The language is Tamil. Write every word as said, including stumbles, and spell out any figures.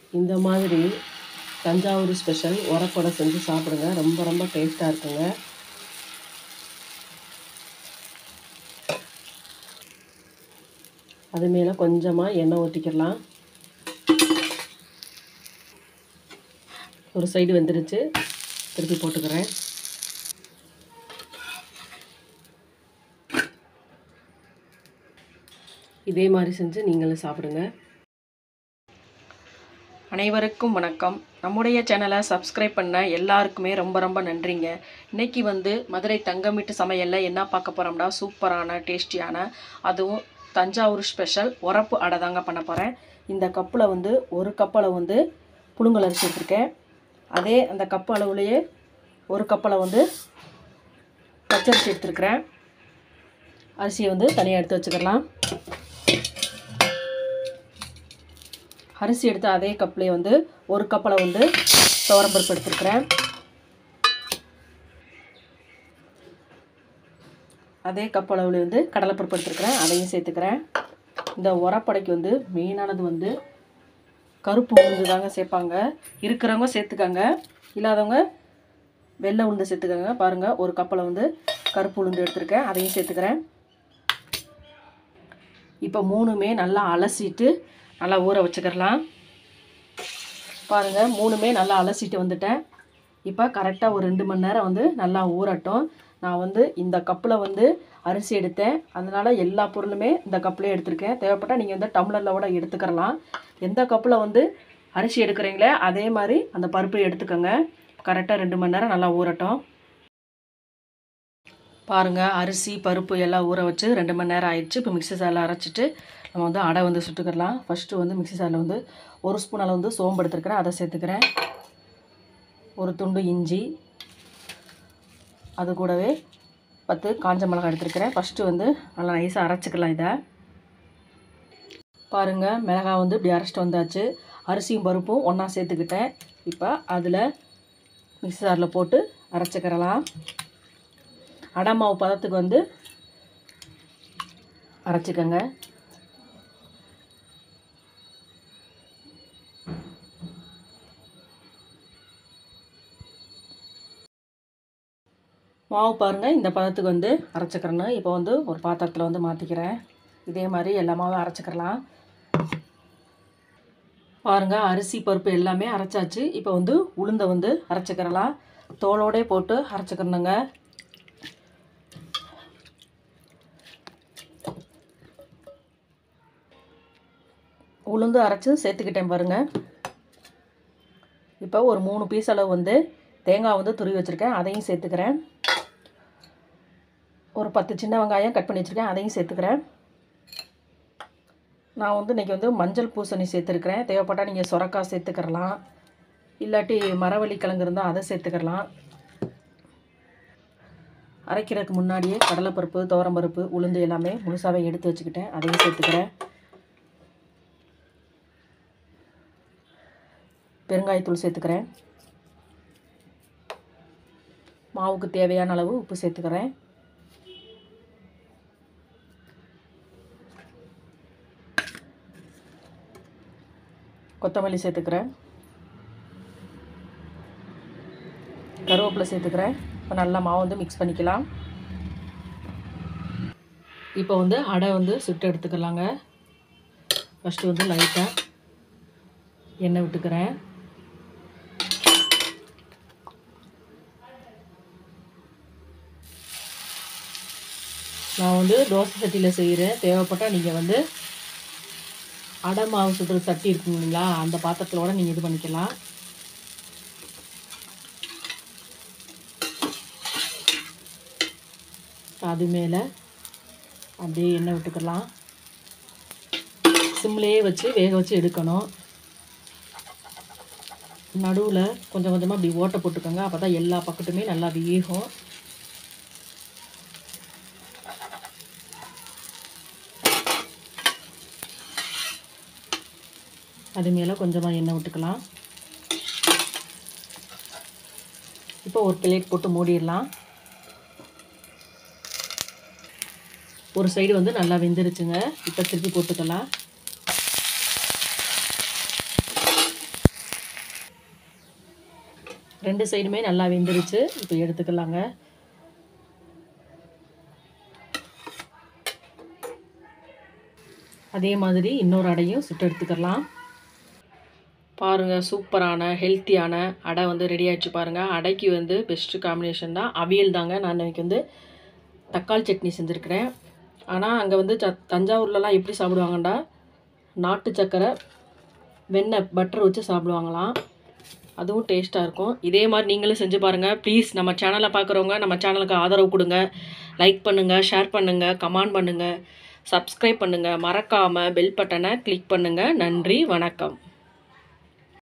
இந்த மாதிரி தஞ்சாவூர் ஸ்பெஷல் உரப்படை செஞ்சு சாப்பிடுங்க. ரொம்ப ரொம்ப டேஸ்ட்டாக இருக்குங்க. அது மேலே கொஞ்சமாக எண்ணெய் ஊற்றிக்கிடலாம். ஒரு சைடு வெந்துருச்சு, திருப்பி போட்டுக்கிறேன். இதே மாதிரி செஞ்சு நீங்களும் சாப்பிடுங்க. அனைவருக்கும் வணக்கம். நம்முடைய சேனலை சப்ஸ்கிரைப் பண்ண எல்லாருக்குமே ரொம்ப ரொம்ப நன்றிங்க. இன்றைக்கி வந்து மதுரை தங்கமிட்டு சமையலில் என்ன பார்க்க போகிறோம்னா, சூப்பரான டேஸ்டியான அதுவும் தஞ்சாவூர் ஸ்பெஷல் உரப்பு அடை தாங்க பண்ண போகிறேன். இந்த கப்பில் வந்து ஒரு கப் அளவு வந்து புழுங்கல் அரிசி எடுத்துருக்கேன். அதே அந்த கப்பு அளவுலேயே ஒரு கப்பில் வந்து பச்சரிசி எடுத்துருக்கிறேன். அரிசியை வந்து தனியாக எடுத்து வச்சுக்கலாம். அரிசி எடுத்து அதே கப்லேயே வந்து ஒரு கப்பில் வந்து துவரம்பருப்பு எடுத்துருக்கிறேன். அதே கப் அளவில் வந்து கடலைப்பருப்பு எடுத்துருக்கிறேன், அதையும் சேர்த்துக்கிறேன். இந்த உரப்படைக்கு வந்து மெயினானது வந்து கருப்பு உளுந்து தாங்க சேர்ப்பாங்க. இருக்கிறவங்க சேர்த்துக்கங்க, இல்லாதவங்க வெள்ளை உளுந்து சேர்த்துக்கங்க. பாருங்கள், ஒரு கப்பில் வந்து கருப்பு உளுந்து எடுத்துருக்கேன், அதையும் சேர்த்துக்கிறேன். இப்போ மூணுமே நல்லா அலசிட்டு நல்லா ஊற வச்சுக்கிறலாம். பாருங்கள், மூணுமே நல்லா அலசிட்டு வந்துட்டேன். இப்போ கரெக்டாக ஒரு ரெண்டு மணி நேரம் வந்து நல்லா ஊறட்டும். நான் வந்து இந்த கப்பில் வந்து அரிசி எடுத்தேன், அதனால் எல்லா பொருளுமே இந்த கப்பிலே எடுத்துருக்கேன். தேவைப்பட்டால் நீங்கள் வந்து டம்ளரில் கூட எடுத்துக்கிறலாம். எந்த கப்பில் வந்து அரிசி எடுக்கிறீங்களே அதே மாதிரி அந்த பருப்பை எடுத்துக்கோங்க. கரெக்டாக ரெண்டு மணி நேரம் நல்லா ஊறட்டும். பாருங்கள், அரிசி பருப்பு எல்லாம் ஊற வச்சு ரெண்டு மணி நேரம் ஆயிடுச்சு. இப்போ மிக்ஸி ஜாரில் அரைச்சிட்டு நம்ம வந்து அடை வந்து சுட்டுக்கலாம். ஃபஸ்ட்டு வந்து மிக்ஸி ஜாரில் வந்து ஒரு ஸ்பூன் அளவு வந்து சோம்பு எடுத்துருக்கிறேன், அதை சேர்த்துக்கிறேன். ஒரு துண்டு இஞ்சி, அது கூடவே பத்து காஞ்ச மிளகாய் எடுத்துருக்கிறேன். ஃபஸ்ட்டு வந்து நல்லா நைஸாக அரைச்சிக்கலாம். இதை பாருங்கள், மிளகாய் வந்து இப்படி அரைச்சிட்டு வந்தாச்சு. அரிசியும் பருப்பும் ஒன்றா சேர்த்துக்கிட்டேன். இப்போ அதில் மிக்ஸி ஜாரில் போட்டு அரைச்சிக்கிறலாம். அடை மாவு பதத்துக்கு வந்து அரைச்சிக்கங்க. மாவு பாருங்கள், இந்த பதத்துக்கு வந்து அரைச்சிக்கிறேன்னு. இப்போ வந்து ஒரு பாத்திரத்தில் வந்து மாற்றிக்கிறேன். இதே மாதிரி எல்லா மாவும் அரைச்சிக்கிறலாம். பாருங்கள், அரிசி பருப்பு எல்லாமே அரைச்சாச்சு. இப்போ வந்து உளுந்தை வந்து அரைச்சிக்கிறலாம். தோலோடே போட்டு அரைச்சிக்கிறணுங்க. உளுந்து அரைச்சி சேர்த்துக்கிட்டேன் பாருங்கள். இப்போ ஒரு மூணு பீஸ் அளவு வந்து தேங்காய் வந்து துருவி வச்சுருக்கேன், அதையும் சேர்த்துக்கிறேன். ஒரு பத்து சின்ன வெங்காயம் கட் பண்ணி வச்சுருக்கேன், அதையும் சேர்த்துக்கிறேன். நான் வந்து இன்றைக்கி வந்து மஞ்சள் பூசணி சேர்த்துருக்கிறேன். தேவைப்பட்டால் நீங்கள் சுரக்காய் சேர்த்துக்கிறலாம், இல்லாட்டி மரவள்ளி கிழங்கு இருந்தால் அதை சேர்த்துக்கிறலாம். அரைக்கிறதுக்கு முன்னாடியே கடலைப்பருப்பு, துவரம்பருப்பு, உளுந்து எல்லாமே முழுசாகவே எடுத்து வச்சுக்கிட்டேன், அதையும் சேர்த்துக்கிறேன். பெருங்காயத்தூள் சேர்த்துக்கிறேன். மாவுக்கு தேவையான அளவு உப்பு சேர்த்துக்கிறேன். கொத்தமல்லி சேர்த்துக்கிறேன். கருவேப்பிலை சேர்த்துக்கிறேன். இப்போ நல்லா மாவு வந்து மிக்ஸ் பண்ணிக்கலாம். இப்போ வந்து அடை வந்து சுட்டு எடுத்துக்கலாங்க. ஃபஸ்ட்டு வந்து லைட்டாக எண்ணெய் விட்டுக்கிறேன். நான் வந்து தோசை சட்டியில் செய்கிறேன். தேவைப்பட்டால் நீங்கள் வந்து அடை மாவு சுடுற சட்டி இருக்குங்களா, அந்த பாத்திரத்தோட நீங்கள் இது பண்ணிக்கலாம். அது மேலே அப்படியே எண்ணெய் விட்டுக்கலாம். சிம்லேயே வச்சு வேக வச்சு எடுக்கணும். நடுவில் கொஞ்சம் கொஞ்சமாக அப்படி ஓட்டை போட்டுக்கோங்க, அப்போ தான் எல்லா பக்கத்துமே நல்லா வேகும். அது மேலே கொஞ்சமாக எண்ணெய் விட்டுக்கலாம். இப்போ ஒரு பிளேட் போட்டு மூடிடலாம். ஒரு சைடு வந்து நல்லா வெந்துருச்சுங்க. இப்போ திருப்பி போட்டுக்கலாம். ரெண்டு சைடுமே நல்லா வெந்துருச்சு. இப்போ எடுத்துக்கலாங்க. அதே மாதிரி இன்னொரு அடையும் சுட்டு எடுத்துக்கலாம். பாருங்கள், சூப்பரான ஹெல்த்தியான அடை வந்து ரெடி ஆகிடுச்சு பாருங்கள். அடைக்கு வந்து பெஸ்ட்டு காம்பினேஷன் தான் அவியல் தாங்க. நான் இன்றைக்கி வந்து தக்காளி சட்னி செஞ்சுருக்கிறேன். ஆனால் அங்கே வந்து ச தஞ்சாவூர்லலாம் எப்படி சாப்பிடுவாங்கண்டா, நாட்டு சக்கரை வெண்ணெய் பட்டர் வச்சு சாப்பிடுவாங்களாம். அதுவும் டேஸ்ட்டாக இருக்கும். இதே மாதிரி நீங்களும் செஞ்சு பாருங்கள். ப்ளீஸ் நம்ம சேனலை பார்க்குறவங்க நம்ம சேனலுக்கு ஆதரவு கொடுங்க. லைக் பண்ணுங்கள், ஷேர் பண்ணுங்கள், கமெண்ட் பண்ணுங்கள், சப்ஸ்கிரைப் பண்ணுங்கள். மறக்காமல் பெல் பட்டனை கிளிக் பண்ணுங்கள். நன்றி, வணக்கம்.